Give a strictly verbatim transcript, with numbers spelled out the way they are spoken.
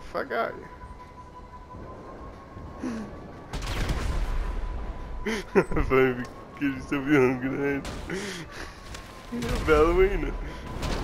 fuck out here. Foi porque eles estão vindo grande. Bela menina.